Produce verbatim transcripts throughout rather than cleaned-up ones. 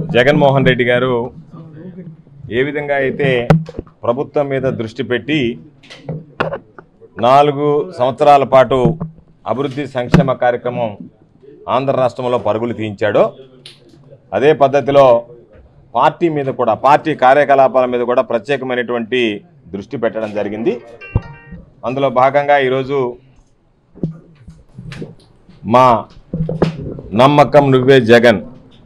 జగన్మోహన్ రెడ్డి గారు ఏ విధంగా అయితే ప్రభుత్వం మీద దృష్టి పెట్టి నాలుగు సంవత్సరాల పాటు అభివృద్ధి సంక్షేమ కార్యక్రమం ఆంధ్ర రాష్ట్రంలో పరుగులు తీయించాడో అదే పద్ధతిలో పార్టీ మీద కూడా పార్టీ కార్యకలాపాల మీద కూడా ప్రత్యేకమైనటువంటి దృష్టి పెట్టడం జరిగింది. అందులో భాగంగా ఈరోజు మా నమ్మకం నువ్వే జగన్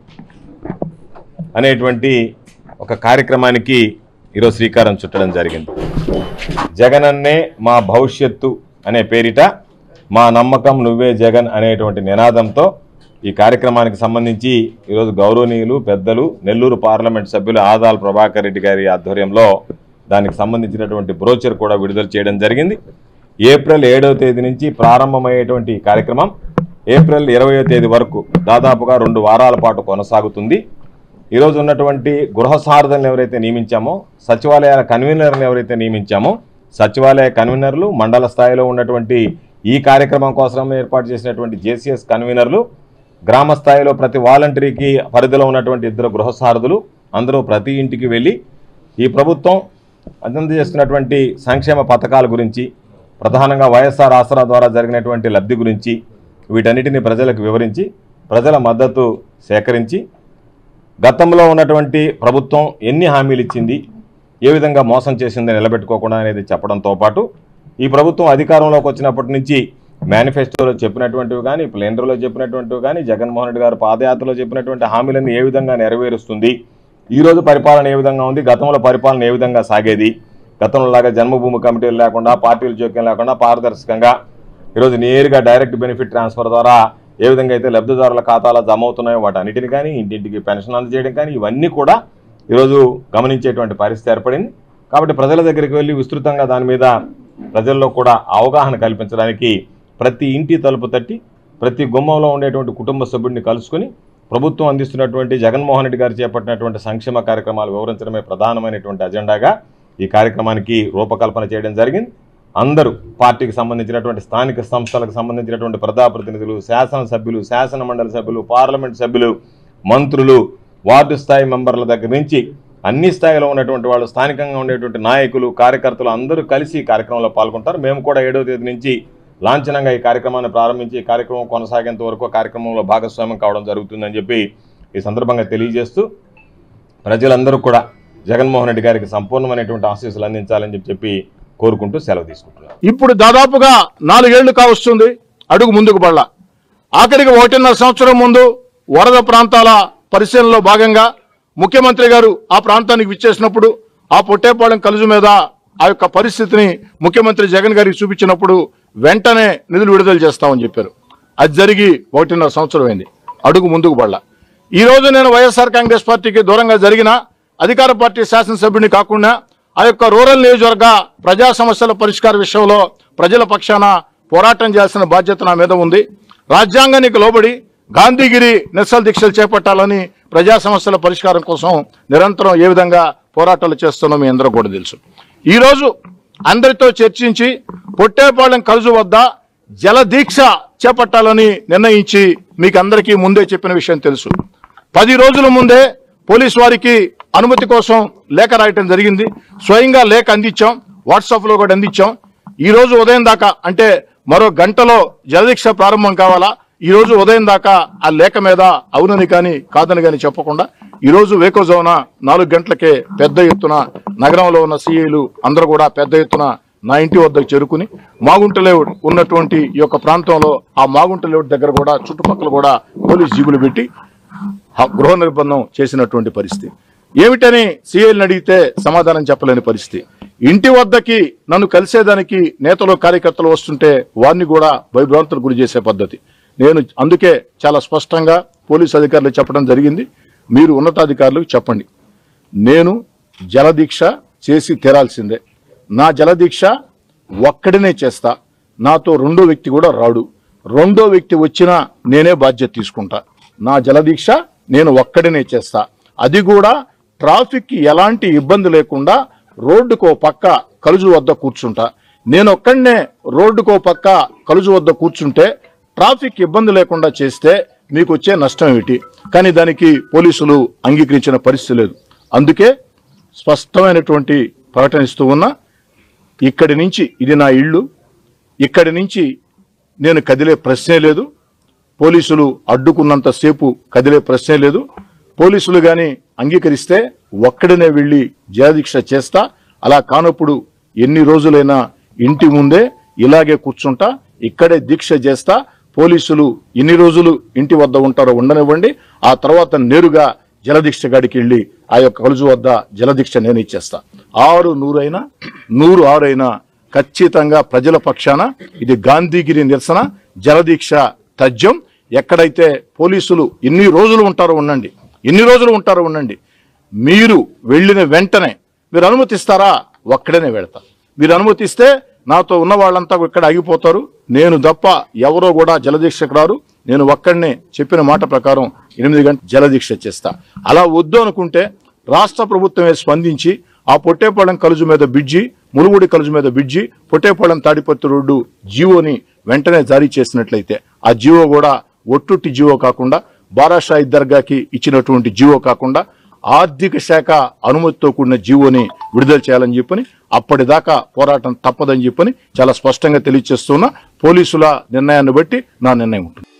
అనేటువంటి ఒక కార్యక్రమానికి ఈరోజు శ్రీకారం చుట్టడం జరిగింది. జగన్ అన్నే మా భవిష్యత్తు అనే పేరిట మా నమ్మకం నువ్వే జగన్ అనేటువంటి నినాదంతో ఈ కార్యక్రమానికి సంబంధించి ఈరోజు గౌరవనీయులు పెద్దలు నెల్లూరు పార్లమెంట్ సభ్యులు ఆదాల ప్రభాకర్ రెడ్డి గారి ఆధ్వర్యంలో దానికి సంబంధించినటువంటి బ్రోచర్ కూడా విడుదల చేయడం జరిగింది. ఏప్రిల్ ఏడవ తేదీ నుంచి ప్రారంభమయ్యేటువంటి కార్యక్రమం ఏప్రిల్ ఇరవయో తేదీ వరకు దాదాపుగా రెండు వారాల పాటు కొనసాగుతుంది. ఈరోజు ఉన్నటువంటి గృహ సారథులను ఎవరైతే నియమించామో, సచివాలయాల కన్వీనర్లను ఎవరైతే నియమించామో, సచివాలయ కన్వీనర్లు, మండల స్థాయిలో ఉన్నటువంటి ఈ కార్యక్రమం కోసం ఏర్పాటు చేసినటువంటి జేసీఎస్ కన్వీనర్లు, గ్రామ స్థాయిలో ప్రతి వాలంటరీకి పరిధిలో ఉన్నటువంటి ఇద్దరు గృహ సారథులు అందరూ ప్రతి ఇంటికి వెళ్ళి ఈ ప్రభుత్వం అందజేస్తున్నటువంటి సంక్షేమ పథకాల గురించి, ప్రధానంగా వైఎస్ఆర్ ఆసరా ద్వారా జరిగినటువంటి లబ్ధి గురించి వీటన్నిటిని ప్రజలకు వివరించి ప్రజల మద్దతు సేకరించి గతంలో ఉన్నటువంటి ప్రభుత్వం ఎన్ని హామీలు ఇచ్చింది, ఏ విధంగా మోసం చేసిందని నిలబెట్టుకోకుండా అనేది చెప్పడంతో పాటు ఈ ప్రభుత్వం అధికారంలోకి వచ్చినప్పటి నుంచి మేనిఫెస్టోలో చెప్పినటువంటివి కానీ, ప్లేనరీలో చెప్పినటువంటివి కానీ, జగన్మోహన్ రెడ్డి గారు పాదయాత్రలో చెప్పినటువంటి హామీలను ఏ విధంగా నెరవేరుస్తుంది, ఈరోజు పరిపాలన ఏ విధంగా ఉంది, గతంలో పరిపాలన ఏ విధంగా సాగేది, గతంలో లాగా జన్మభూమి కమిటీలు లేకుండా, పార్టీల జోక్యం లేకుండా పారదర్శకంగా ఈరోజు నేరుగా డైరెక్ట్ బెనిఫిట్ ట్రాన్స్ఫర్ ద్వారా ఏ విధంగా అయితే లబ్ధిదారుల ఖాతాలో జమ అవుతున్నాయో వాటన్నిటిని కానీ, ఇంటింటికి పెన్షన్ అందజేయడం కానీ ఇవన్నీ కూడా ఈరోజు గమనించేటువంటి పరిస్థితి ఏర్పడింది. కాబట్టి ప్రజల దగ్గరికి వెళ్ళి విస్తృతంగా దాని మీద ప్రజల్లో కూడా అవగాహన కల్పించడానికి ప్రతి ఇంటి తలుపు తట్టి ప్రతి గుమ్మంలో ఉండేటువంటి కుటుంబ సభ్యుడిని కలుసుకొని ప్రభుత్వం అందిస్తున్నటువంటి జగన్మోహన్ రెడ్డి గారు చేపట్టినటువంటి సంక్షేమ కార్యక్రమాలు వివరించడమే ప్రధానమైనటువంటి అజెండాగా ఈ కార్యక్రమానికి రూపకల్పన చేయడం జరిగింది. అందరూ పార్టీకి సంబంధించినటువంటి స్థానిక సంస్థలకు సంబంధించినటువంటి ప్రజాప్రతినిధులు, శాసనసభ్యులు, శాసన మండలి సభ్యులు, పార్లమెంట్ సభ్యులు, మంత్రులు, వార్డు స్థాయి మెంబర్ల దగ్గర నుంచి అన్ని స్థాయిలో ఉన్నటువంటి వాళ్ళు, స్థానికంగా ఉండేటువంటి నాయకులు, కార్యకర్తలు అందరూ కలిసి ఈ కార్యక్రమంలో పాల్గొంటారు. మేము కూడా ఏడవ తేదీ నుంచి లాంఛనంగా ఈ కార్యక్రమాన్ని ప్రారంభించి ఈ కార్యక్రమం కొనసాగేంత వరకు కార్యక్రమంలో భాగస్వామ్యం కావడం జరుగుతుందని చెప్పి ఈ సందర్భంగా తెలియజేస్తూ ప్రజలందరూ కూడా జగన్మోహన్ రెడ్డి గారికి సంపూర్ణమైనటువంటి ఆశీస్సులు అందించాలని చెప్పి కోరుకుంటూ సెలవు తీసుకుంటున్నారు. ఇప్పుడు దాదాపుగా నాలుగేళ్లు కావస్తుంది అడుగు ముందుకు పడలా. ఆఖరికి ఒకటిన్నర సంవత్సరం ముందు వరద ప్రాంతాల పరిశీలనలో భాగంగా ముఖ్యమంత్రి గారు ఆ ప్రాంతానికి విచ్చేసినప్పుడు ఆ పొట్టేపాలెం కలుజు మీద ఆ యొక్క పరిస్థితిని ముఖ్యమంత్రి జగన్ గారికి చూపించినప్పుడు వెంటనే నిధులు విడుదల చేస్తామని చెప్పారు. అది జరిగి ఒకటిన్నర సంవత్సరం అయింది, అడుగు ముందుకు పడలా. ఈ రోజు నేను వైఎస్ఆర్ కాంగ్రెస్ పార్టీకి దూరంగా జరిగిన అధికార పార్టీ శాసనసభ్యుని కాకుండా ఆ యొక్క రూరల్ నియోజకవర్గ ప్రజా సమస్యల పరిష్కార విషయంలో ప్రజల పక్షాన పోరాటం చేయాల్సిన బాధ్యత నా మీద ఉంది. రాజ్యాంగానికి లోబడి గాంధీగిరి నిరసన దీక్షలు చేపట్టాలని ప్రజా సమస్యల పరిష్కారం కోసం నిరంతరం ఏ విధంగా పోరాటాలు చేస్తున్నా మీ అందరూ కూడా తెలుసు. ఈరోజు అందరితో చర్చించి పొట్టేపాలెం కలుజు వద్ద జలదీక్ష చేపట్టాలని నిర్ణయించి మీకు అందరికీ ముందే చెప్పిన విషయం తెలుసు. పది రోజుల ముందే పోలీసు వారికి అనుమతి కోసం లేఖ రాయటం జరిగింది. స్వయంగా లేఖ అందించాం, వాట్సాప్లో కూడా అందించాం. ఈ రోజు ఉదయం దాకా అంటే మరో గంటలో జలదీక్ష ప్రారంభం కావాలా. ఈ రోజు ఉదయం దాకా ఆ లేఖ మీద అవునని కానీ కాదని కానీ చెప్పకుండా ఈరోజు వేకోజోన నాలుగు గంటలకే పెద్ద ఎత్తున నగరంలో ఉన్న సీఐలు అందరూ కూడా పెద్ద ఎత్తున నా ఇంటి వద్దకు చేరుకుని మాగుంట లేఅవుట్ ఉన్నటువంటి ఈ యొక్క ప్రాంతంలో ఆ మాగుంట లేఅవుట్ దగ్గర కూడా చుట్టుపక్కల కూడా పోలీస్ జీబులు పెట్టి గృహ నిర్బంధం చేసినటువంటి పరిస్థితి. ఏమిటని సీఐలను అడిగితే సమాధానం చెప్పలేని పరిస్థితి. ఇంటి వద్దకి నన్ను కలిసేదానికి నేతలు కార్యకర్తలు వస్తుంటే వారిని కూడా భయభ్రాంతులకు గురి చేసే పద్ధతి. నేను అందుకే చాలా స్పష్టంగా పోలీసు అధికారులు చెప్పడం జరిగింది, మీరు ఉన్నతాధికారులకు చెప్పండి, నేను జలదీక్ష చేసి తీరాల్సిందే. నా జలదీక్ష ఒక్కడినే చేస్తా, నాతో రెండో వ్యక్తి కూడా రాడు. రెండో వ్యక్తి వచ్చినా నేనే బాధ్యత తీసుకుంటా. నా జలదీక్ష నేను ఒక్కడినే చేస్తా, అది కూడా ట్రాఫిక్ ఎలాంటి ఇబ్బంది లేకుండా రోడ్డుకో పక్క కలుజు వద్ద కూర్చుంటా. నేను ఒక్కడనే రోడ్డుకో పక్క కలుజు వద్ద కూర్చుంటే ట్రాఫిక్ ఇబ్బంది లేకుండా చేస్తే మీకు వచ్చే నష్టం ఏమిటి? కానీ దానికి పోలీసులు అంగీకరించిన పరిస్థితి లేదు. అందుకే స్పష్టమైనటువంటి ప్రకటన ఇస్తూ ఉన్నా, ఇక్కడి నుంచి ఇది నా ఇల్లు, ఇక్కడి నుంచి నేను కదిలే ప్రశ్నే లేదు. పోలీసులు అడ్డుకున్నంతసేపు కదిలే ప్రశ్నే లేదు. పోలీసులు కానీ అంగీకరిస్తే ఒక్కడనే వెళ్ళి జయదీక్ష చేస్తా. అలా కానప్పుడు ఎన్ని రోజులైనా ఇంటి ముందే ఇలాగే కూర్చుంటా, ఇక్కడే దీక్ష చేస్తా. పోలీసులు ఎన్ని రోజులు ఇంటి వద్ద ఉంటారో ఉండనివ్వండి. ఆ తర్వాత నేరుగా జలదీక్ష గాడికి వెళ్ళి ఆ యొక్క కలుజు వద్ద జలదీక్ష నేను ఇచ్చేస్తా. ఆరు నూరైనా నూరు ఆరైనా ఖచ్చితంగా ప్రజల పక్షాన ఇది గాంధీగిరి నిరసన, జలదీక్ష తథ్యం. ఎక్కడైతే పోలీసులు ఎన్ని రోజులు ఉంటారో ఉండండి, ఎన్ని రోజులు ఉంటారో ఉండండి. మీరు వెళ్ళిన వెంటనే మీరు అనుమతిస్తారా? ఒక్కడనే వెళ్తా. మీరు అనుమతిస్తే నాతో ఉన్న వాళ్ళంతా ఇక్కడ ఆగిపోతారు. నేను తప్ప ఎవరో కూడా జలదీక్షకు రారు. నేను ఒక్కడనే చెప్పిన మాట ప్రకారం ఎనిమిది గంటల జలదీక్ష చేస్తా. అలా వద్దు అనుకుంటే రాష్ట్ర ప్రభుత్వమే స్పందించి ఆ పొట్టేపాళెం కలుజు మీద బిడ్జి, ములుగుడి కలుజు మీద బిడ్జి, పొట్టేపాళెం తాడిపత్రి రోడ్డు జీవోని వెంటనే జారీ చేసినట్లయితే ఆ జీవో కూడా ఒట్టుట్టి జీవో కాకుండా, బారాషాయి దర్గాకి ఇచ్చినటువంటి జీవో కాకుండా ఆర్థిక శాఖ అనుమతితో కూడిన జీవోని విడుదల చేయాలని చెప్పని, అప్పటిదాకా పోరాటం తప్పదని చెప్పని చాలా స్పష్టంగా తెలియజేస్తున్నా. పోలీసుల నిర్ణయాన్ని బట్టి నా నిర్ణయం ఉంటుంది.